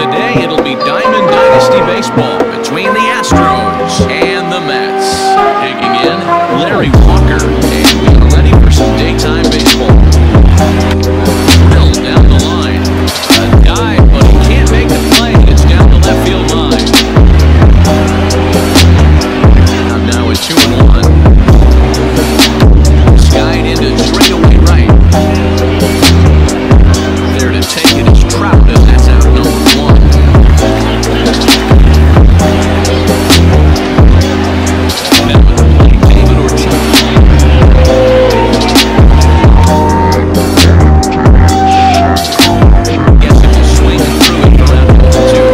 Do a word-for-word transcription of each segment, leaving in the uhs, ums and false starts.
today it'll be Diamond Dynasty Baseball between the Astros and the Mets. Digging in, Larry Walker, and we are ready for some daytime baseball. Bill down the line. A dive, but he can't make the play. It's down the left field line. And now it's two and one. Skied into straightaway right. There to take it is Trout, and that's out number one. Now at the plate, David Ortiz. Guessing will swing through it for out number two.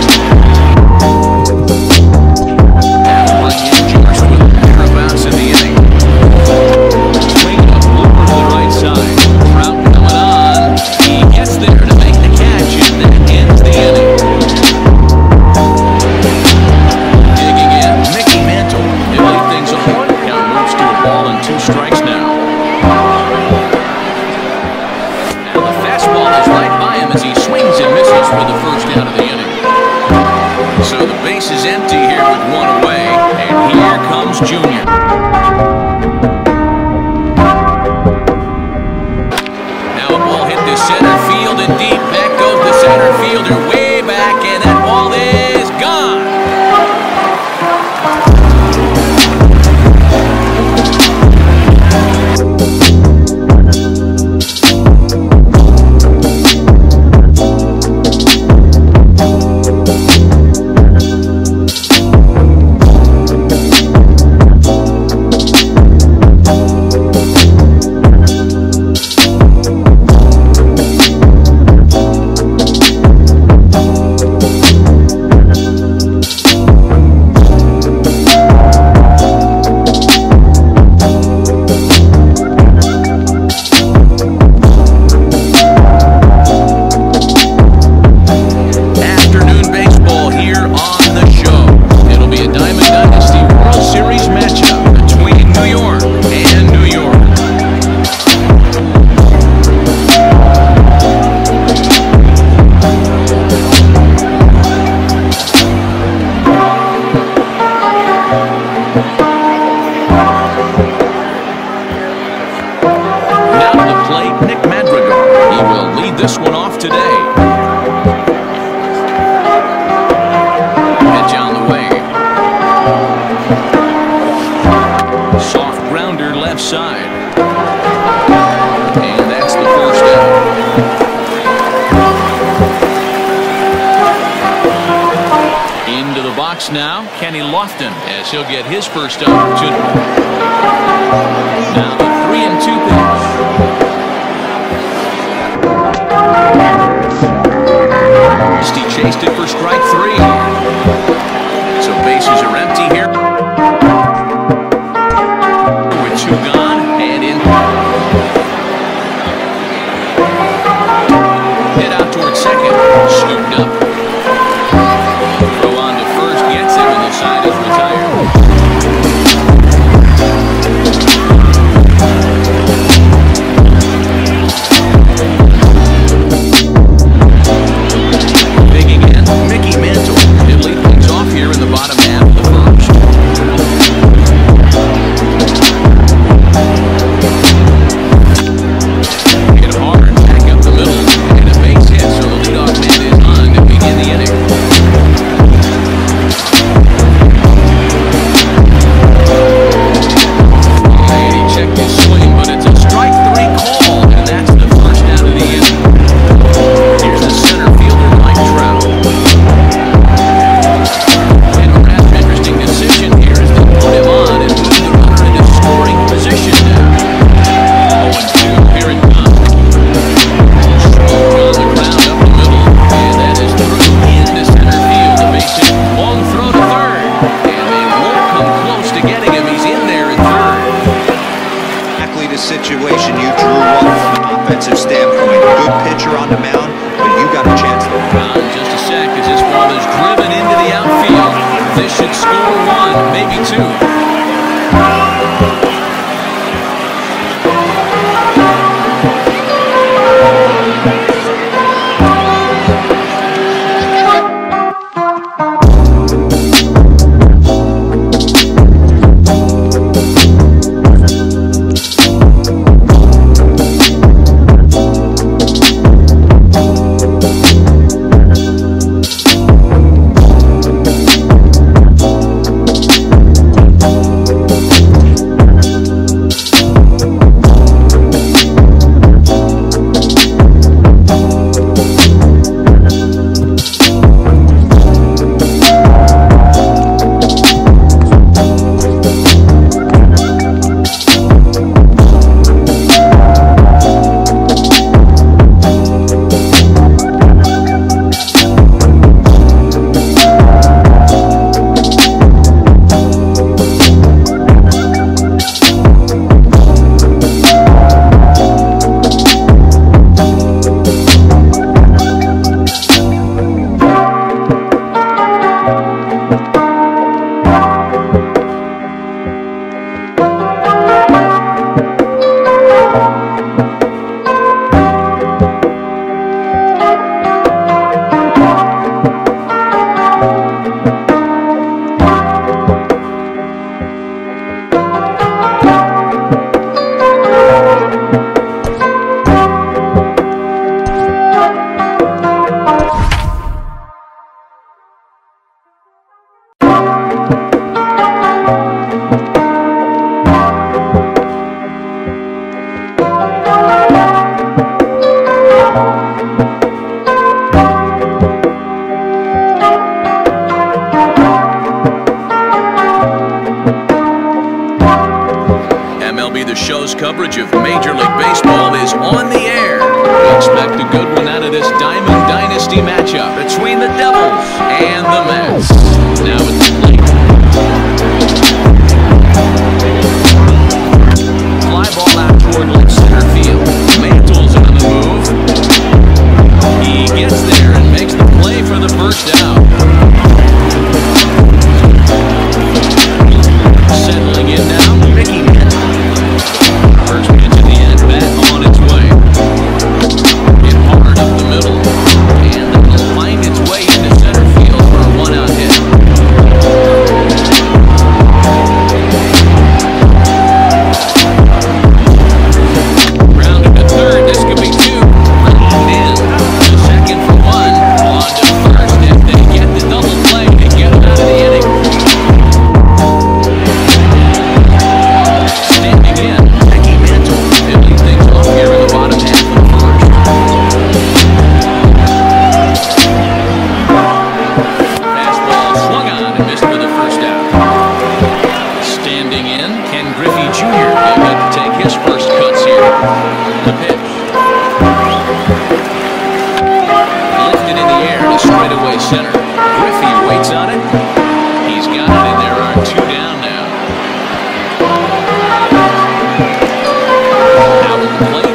Now Ryan George with a pair of outs in the inning. Swing up, blooper to the right side. Trout coming on. He gets there to make the catch, and that ends the inning. Digging in, Mickey Mantle. He'll lead things off. Count moves to a ball and two strikes now. Now the fastball is right by him as he swings and misses for the first out of the inning. So the base is empty here with one away, and here comes Junior. Now a ball hit the center field and deep. Back goes the center fielder way back, and that ball is gone. This one off today. Edge on the way. Soft grounder left side. And that's the first out. Into the box now, Kenny Lofton, as he'll get his first opportunity. Now the three and two pitch. He chased it for strike three. So bases are empty here. With two gone and in. Hit out towards second. Scooped up. Throw on to first. Gets him, and the side is retired. Mickey Mantle. He'll lead things off here in the bottom half of the first. Hit hard, back up the middle, and a base hit, so the leadoff man is on to begin the inning. And he checked his swing, but it's a strike three call, and that's the first out of the inning. Here's the center fielder, Mike Trout. And a rather interesting decision here is to put him on and move the runner into scoring position now. oh and two, here it comes. Stroke on the ground up the middle, and that is through into center field. The base hit, long throw to third, and they won't come close to getting him. He's in there at third. Exactly the situation you drew up from an offensive standpoint. Good pitcher on the mound, but you got a chance to Uh, just a sec as this ball is driven into the outfield. This should score one, maybe two. M L B The Show's coverage of Major League Baseball is on the air. We expect a good one out of this Diamond Dynasty matchup between the Devils and the Mets. Now at the plate. Fly ball out toward left center field. Mantle's on the move. He gets there and makes the play for the first out. Settling in now, Mickey Mantle. First pitch of the end, bat on its way. Hit hard up the middle, and it'll find its way into center field for a one-out hit. Grounded to third, this could be two. Grounded in to second for one. On to first if they get the double play to get them out of the inning. Standing in, Mickey Mantle. He'll lead things off here in the bottom half of the first. Fastball swung on and missed for the first out. Standing in, Ken Griffey Junior He'll get to take his first cuts here. The pitch. Lifted in the air to straightaway center. Griffey waits on it. He's got it, and there are two down now. Out of the plate.